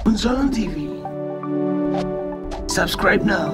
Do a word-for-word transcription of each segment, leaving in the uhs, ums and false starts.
Unzalan T V. Subscribe now.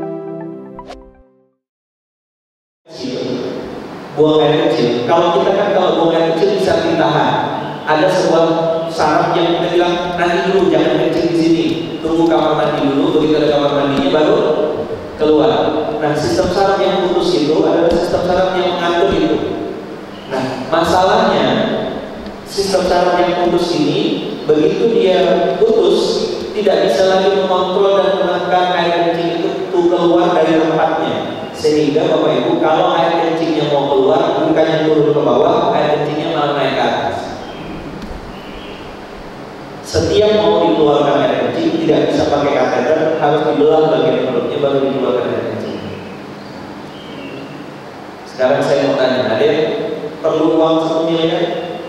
Buang air kecil. Kalau kita kan kalau buang air kecil bisa ditahan. Ada sebuah saraf yang kita bilang nanti dulu, jangan kencing di sini. Tunggu kamar mandi dulu, begitu ada kamar mandinya baru keluar. Nah, sistem saraf yang putus itu adalah sistem saraf yang mengatur itu. Nah, masalahnya sistem saraf yang putus ini begitu dia putus tidak bisa lagi mengontrol dan menekan air kencing itu keluar dari tempatnya. Sehingga Bapak Ibu kalau air kencingnya mau keluar bukannya turun ke bawah, air kencingnya malah naik ke atas. Setiap mau dikeluarkan air kencing tidak bisa pakai kateter, harus dibelah bagian perutnya baru dikeluarkan air kencing. Sekarang saya mau tanya, ada yang perlu uang satu miliar?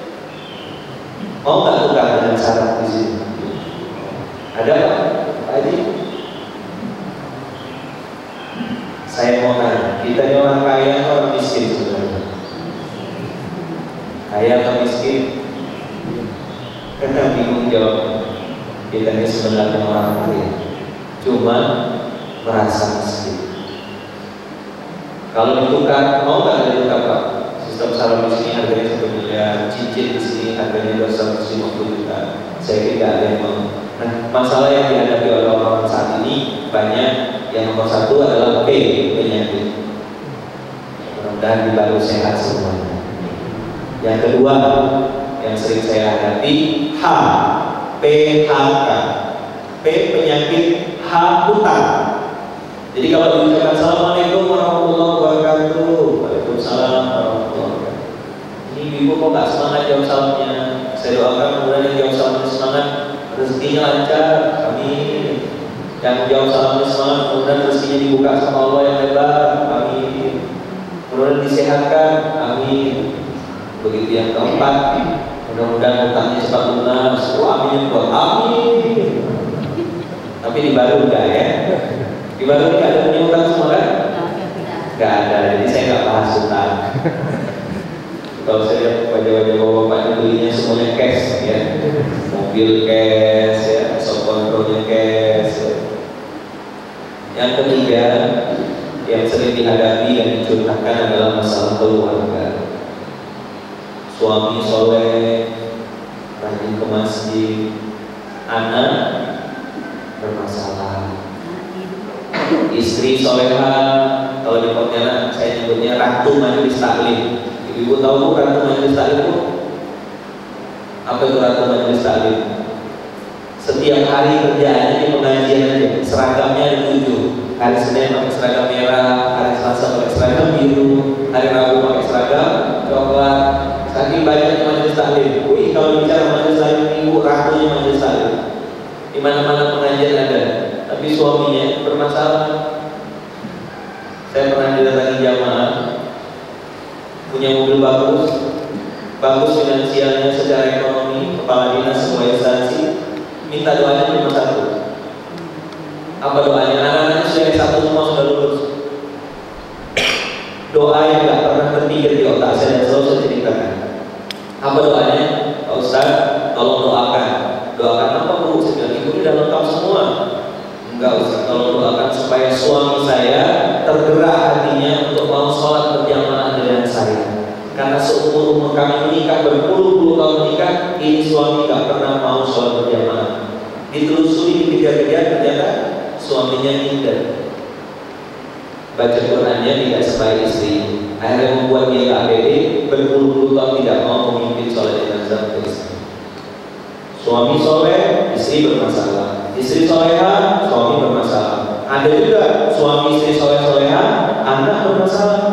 Mau nggak tukar dengan syarat di sini? Ada Pak? Pak Haji? Saya mau tanya, kita ini orang kaya atau orang miskin sebenarnya? Kaya atau miskin? Kita bingung jawab. Kita ini sebenarnya orang kaya, cuma merasa miskin. Kalau ditukar, mau nggak ditukar Pak? Sistem saraf di sini harganya satu miliar, cincin di sini harganya dua ratus lima puluh juta. Saya tidak ada yang mau. Nah, masalah yang dihadapi oleh orang saat ini banyak. Yang nomor satu adalah P, penyakit. Mudah-mudahan dibaru sehat semuanya. Yang kedua yang sering saya hadapi H, P H K. P penyakit, H hutang. Jadi kalau diucapkan Assalamualaikum warahmatullahi wabarakatuh, Waalaikumsalam warahmatullahi wabarakatuh. Ini ibu kok nggak semangat jawab salamnya? Saya doakan mudah-mudahan yang jawab salamnya semangat, rezekinya lancar, amin. Yang jawab salamnya semangat, mudah-mudahan rezekinya dibuka sama Allah yang lebar, amin. Mudah-mudahan disehatkan, amin. Begitu yang keempat, mudah-mudahan hutangnya cepat lunas, oh, amin buat amin. Tapi di baru enggak ya? Di baru enggak ada punya hutang semua kan? Enggak ada, jadi saya nggak bahas hutang. Kalau saya lihat wajah-wajah bapak-bapaknya belinya semuanya cash ya, mobil cash ya, soft controlnya cash ya. Yang ketiga yang sering dihadapi dan dicurahkan adalah masalah keluarga. Suami soleh, rajin ke masjid, anak bermasalah, istri soleha. Kalau di Pontianak saya nyebutnya ratu majelis taklim. Ibu tahu ratu majelis taklim itu? Apa itu ratu majelis taklim? Setiap hari kerjaannya di pengajian aja, seragamnya ada tujuh. Hari Senin pakai seragam merah, hari Selasa pakai seragam biru, hari Rabu pakai seragam coklat. Saking banyaknya majelis taklim. Wih, kalau bicara majelis taklim, ibu ratunya majelis taklim. Di mana-mana pengajian ada, tapi suaminya bermasalah. Saya pernah didatangi jamaah, punya mobil bagus, bagus finansialnya secara ekonomi, kepala dinas sebuah instansi, minta doanya cuma satu. Apa doanya? Anak-anaknya sudah satu semua sudah lulus. Doa yang tidak pernah terpikir di otak saya dan selalu saya ceritakan. Apa doanya? Pak Ustaz, tolong doakan. Doakan apa Bu? Saya bilang, ibu sudah lengkap semua. Enggak Ustaz, tolong doakan supaya suami saya tergerak hatinya untuk mau sholat berjamaah dengan saya. Karena seumur umur kami menikah, berpuluh-puluh tahun menikah, ini suami tak pernah mau sholat berjamaah. Ditelusuri, dikejar-kejar, ternyata suaminya minder. Baca Qurannya tidak sebaik istri. Akhirnya membuat dia tak pede, berpuluh-puluh tahun tidak mau memimpin sholat jenazah untuk istri. Suami soleh, istri bermasalah. Istri soleha, suami bermasalah. Ada juga suami istri soleh-soleha, anak bermasalah.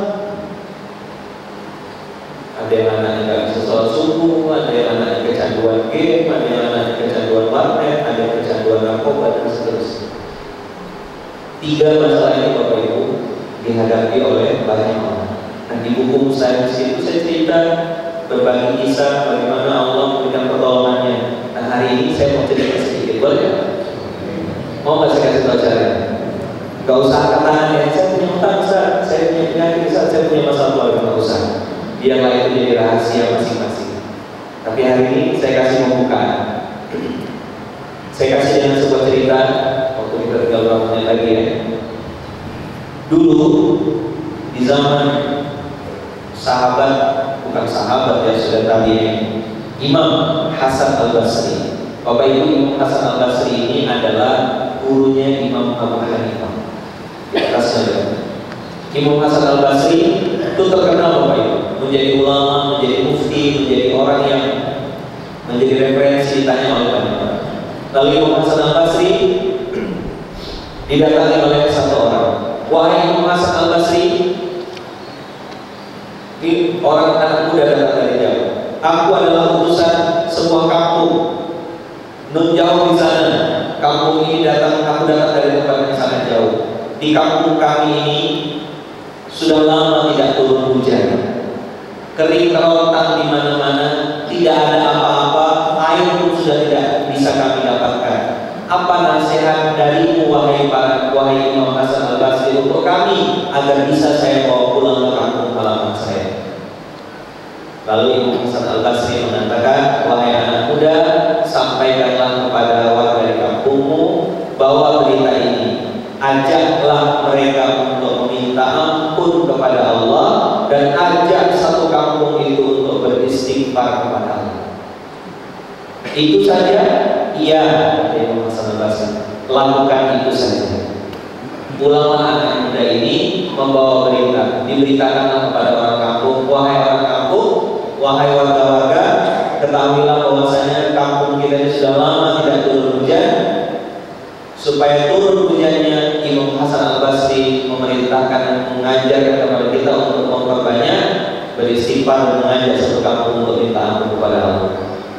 Ada yang anaknya nggak bisa sholat subuh, ada yang anaknya kecanduan game, ada yang anaknya kecanduan warnet, ada yang kecanduan narkoba dan seterusnya. Tiga masalah ini Bapak Ibu dihadapi oleh banyak orang. Nah, di buku saya di situ saya cerita berbagi kisah bagaimana Allah memberikan pertolongannya. Nah, hari ini saya mau cerita sedikit, boleh? Mau nggak saya kasih tahu caranya? Gak usah katakan ya, saya punya utang Ustaz, saya punya penyakit Ustaz, saya punya masalah keluarga, nggak usah. Biarlah itu jadi rahasia masing-masing. Tapi hari ini saya kasih pembukaan. Saya kasih dengan sebuah cerita waktu kita tinggal beberapa menit lagi ya. Dulu di zaman sahabat, bukan sahabat ya, sudah tabi'in, Imam Hasan Al-Basri. Bapak Ibu, Imam Hasan Al-Basri ini adalah gurunya Imam Abu Hanifah. Atasnya Imam Hasan Al-Basri itu terkenal Bapak Ibu, menjadi ulama, menjadi mufti, menjadi orang yang menjadi referensi ditanya oleh banyak orang. Lalu Imam Hasan Al-Basri didatangi oleh satu orang. Wahai Imam Hasan Al-Basri, ini orang anak muda datang dari jauh. Aku adalah utusan sebuah kampung nun jauh di sana. Kampung ini datang, aku datang dari tempat yang sangat jauh. Di kampung kami ini sudah lama tidak turun hujan. Kering kerontang di mana-mana, tidak ada apa-apa, air pun sudah tidak bisa kami dapatkan. Apa nasihat darimu wahai para wahai Imam Hasan Al-Basri untuk kami agar bisa saya bawa pulang ke kampung halaman saya? Lalu Imam Hasan Al-Basri mengatakan, wahai anak muda, sampaikanlah kepada warga di kampungmu bahwa berita ini, ajaklah mereka untuk meminta ampun kepada Allah dan ajak satu kampung itu untuk beristighfar kepada Allah. Itu saja? Iya, Imam Hasan Al-Basri. Lakukan itu saja. Ulama anak muda ini membawa berita, diberitakanlah kepada orang kampung, wahai orang kampung, wahai warga-warga, ketahuilah bahwasanya kampung kita ini sudah lama tidak turun hujan. Supaya turun hujannya, Imam Hasan Al-Basri memerintahkan dan mengajarkan kepada kita untuk memperbanyak beristighfar dan mengajak satu kampung untuk minta ampun kepada Allah.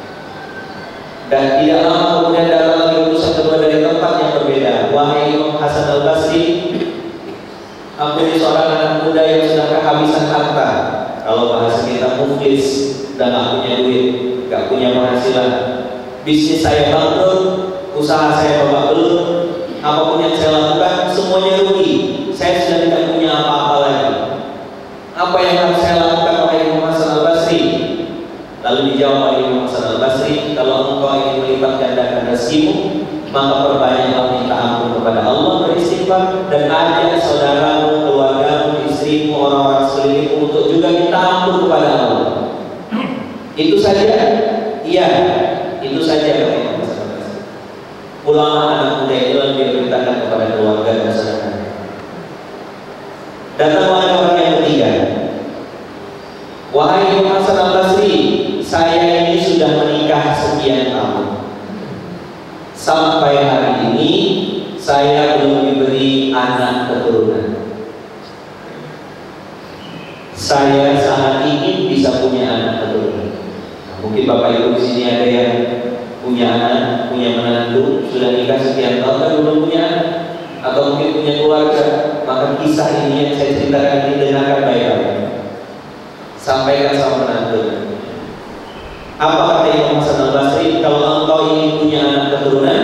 Dan tidak lama kemudian datang lagi utusan kedua dari tempat yang berbeda. Wahai Imam Hasan Al-Basri, aku ini seorang anak muda yang sudah kehabisan harta. Kalau bahasa kita muflis dan gak punya duit, gak punya penghasilan. Bisnis saya bangkrut, usaha saya babak belur, apapun yang saya lakukan semuanya rugi. Saya sudah tidak punya apa-apa lagi. Apa yang harus saya lakukan oleh Imam Hasan Al-Basri? Lalu dijawab oleh Imam Hasan Al-Basri, kalau engkau ingin melipat gandakan rezekimu, maka perbanyaklah minta ampun kepada Allah, beristighfar, dan ajak saudaramu, keluargamu, istrimu, orang-orang sekelilingmu untuk juga minta ampun kepada Allah. Itu saja? Iya, itu saja kata Imam Hasan Al-Basri. Ulama anak muda itu lalu diberitakan kepada keluarga dan saudara. Datang orang yang ketiga. Wahai Imam Hasan Al-Basri, saya ini sudah menikah sekian tahun. Sampai hari ini saya belum diberi anak keturunan. Saya sangat ingin bisa punya anak keturunan. Nah, mungkin Bapak Ibu di sini ada yang punya anak, punya menantu, sudah nikah sekian tahun dan belum punya anak, atau mungkin punya keluarga. Maka kisah ini yang saya ceritakan ini dengarkan baik-baik. Sampaikan sama menantu. Apa kata Imam Hasan Al-Basri? Kalau engkau ingin punya anak keturunan,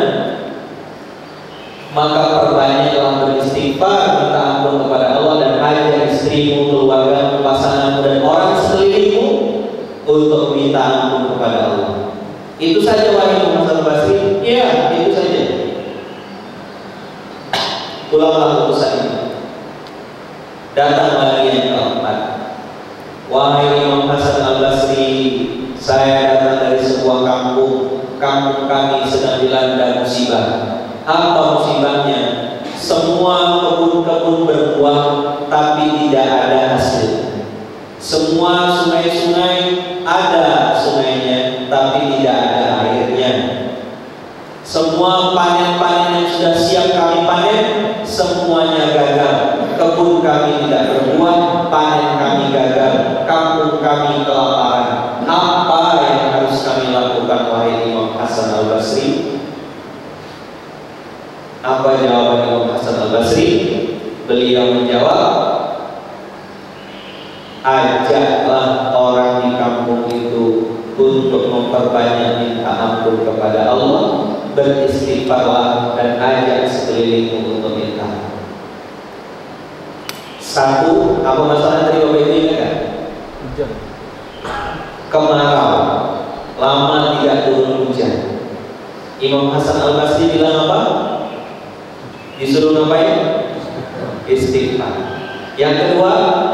maka perbanyaklah beristighfar, minta ampun kepada Allah, dan ajak istrimu, keluargamu, pasanganmu, dan orang sekelilingmu untuk minta ampun kepada Allah. Itu saja wahai Imam Hasan Al-Basri? Iya, itu saja. Pulanglah utusan ini. Datang lagi yang keempat. Wahai Imam Hasan Al-Basri, saya datang dari sebuah kampung. Kampung kami sedang dilanda musibah. Apa musibahnya? Semua kebun-kebun berbuah, tapi tidak ada hasil. Semua sungai-sungai ada sungainya, tapi tidak ada airnya. Semua panen-panen yang sudah siap kami panen, semuanya gagal. Kebun kami tidak berbuah, panen kami gagal, kampung kami kelaparan. Apa yang harus kami lakukan wahai Imam Hasan Al-Basri? Apa jawaban Imam Hasan Al-Basri? Beliau menjawab, ajaklah orang di kampung itu untuk memperbanyak minta ampun kepada Allah, beristighfarlah, dan ajak sekelilingmu untuk minta ampun. Satu, apa masalah tadi Bapak Ibu ingat kan? Hujan. Kemarau, lama tidak turun hujan. Imam Hasan Al-Basri bilang apa? Disuruh ngapain? Istighfar. Yang kedua,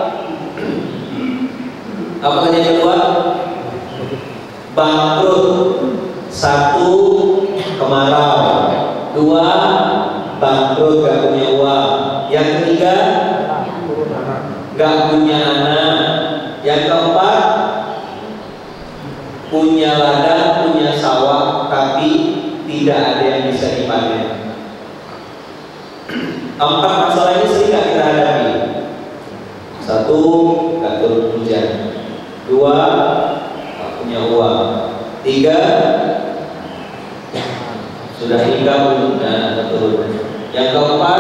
apa tadi yang kedua? Bangkrut. Satu, kemarau. Dua, bangkrut, gak punya uang. Yang ketiga, gak punya anak. Yang keempat, punya ladang, punya sawah, tapi tidak ada yang bisa dipanen. Empat masalah ini sering gak kita hadapi. Satu, gak turun hujan. Dua, gak punya uang. Tiga, sudah nikah belum dan turun. Yang keempat,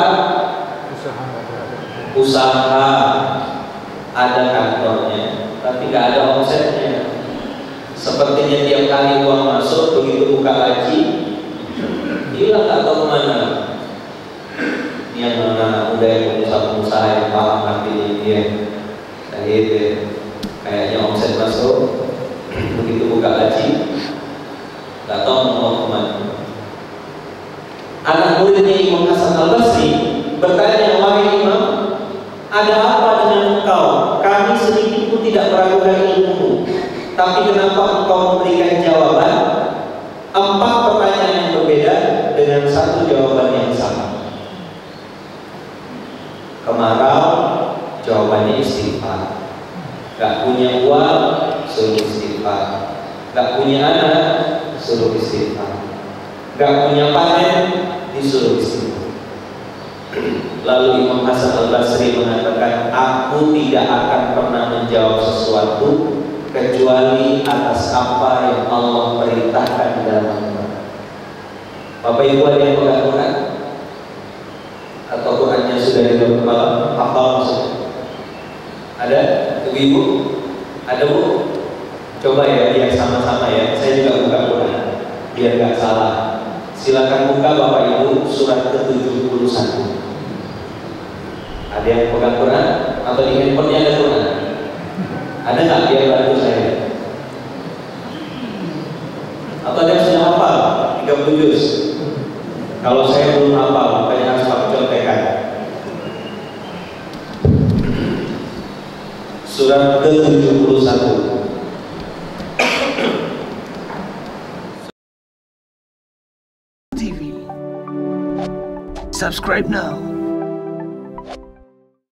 usaha ada kantornya, tapi gak ada omsetnya. Sepertinya tiap kali uang masuk, begitu buka laci, hilang gak tahu kemana. Yang mana udah yang pengusaha-pengusaha yang paham arti dia, nah itu kayaknya omset masuk, begitu buka laci, gak tahu mau kemana. Anak muridnya Imam Hasan Al-Basri bertanya, wahai Imam, ada apa dengan engkau? Kami sedikit pun tidak meragukan ilmumu, tapi kenapa engkau memberikan jawaban empat pertanyaan yang berbeda dengan satu jawaban yang sama? Kemarau, jawabannya istighfar. Gak punya uang, suruh istighfar. Gak punya anak, suruh istighfar. Gak punya panen, disuruh istighfar. Lalu Imam Hasan Al-Basri mengatakan, aku tidak akan pernah menjawab sesuatu kecuali atas apa yang Allah perintahkan di dalam Al-Quran. Bapak Ibu ada yang pegang Quran? Atau Qurannya sudah di dalam kepala? Hafal maksudnya? Ada? Ibu-ibu? Ada Bu? Coba ya, biar sama-sama ya. Saya juga buka Quran, biar gak salah. Silakan buka Bapak Ibu surat ke tujuh puluh satu. Ada yang pegang Quran? Atau di handphonenya ada Quran? Ada nggak? Biar bantu saya. Atau ada yang sudah hafal tiga puluh juz? Kalau saya belum hafal, makanya harus pakai contekan. Surat ke tujuh puluh satu. T V. Subscribe now.